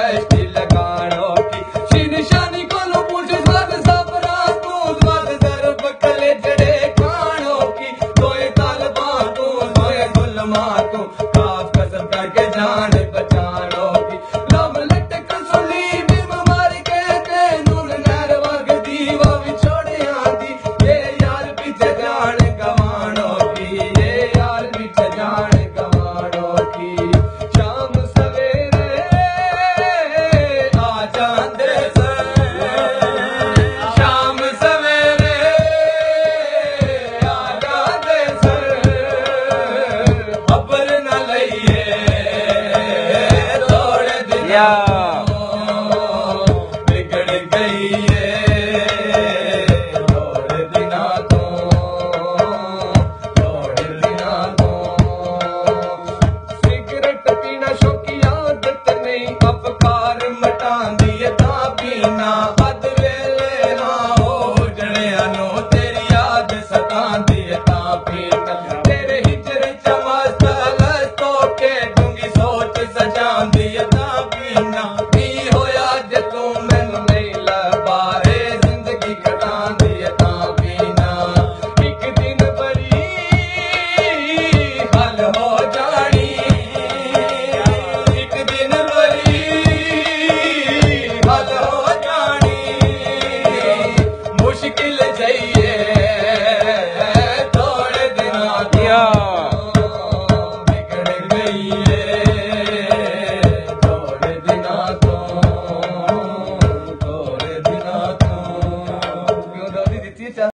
कश्ती लगानों की निशानी को लो पूछे स्वाद सबरा तू स्वाद जरब कले जड़े खानों की सोए तालबा तू सोए गुलमा तू काफ कसम करके जान बचानों की लम लटक सुली बीमारी के नूर नहर वग दीवा बिछोड़े आती ये यार पीछे जान गवानों की ये यार पीछे जान गवानों की शाम सवेरे आ जाते शाम सवेरे आ जाते खबर न लइए थोड़े दिन बिगड़ गई है थोड़े दिना तो सिगरेट पीना शौकी आदत नहीं अफकार मटान